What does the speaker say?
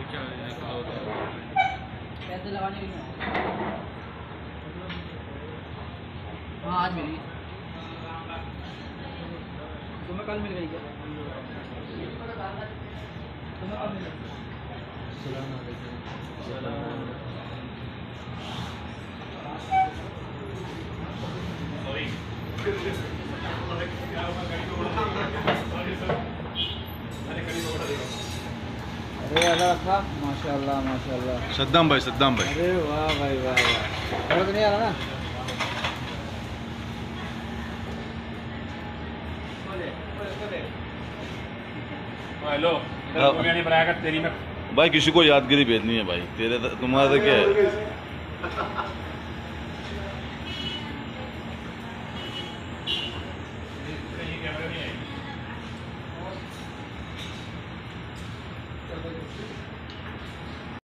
पैसे लगाने के लिए। हाँ आज मिली। तुम्हें कल मिल गई क्या? तुम्हें कल मिल गई? सलाम अलैकुम। अरे अल्लाह रखा, माशाल्लाह माशाल्लाह। सद्दाम भाई, सद्दाम भाई। अरे वाह भाई वाह वाह। तो नहीं आ रहा ना? हेलो, बिरयानी बनाएगा तेरी में। भाई किसी को यादगिरी भेजनी है भाई, तेरे तुम्हारा क्या है? कैमरा नहीं है।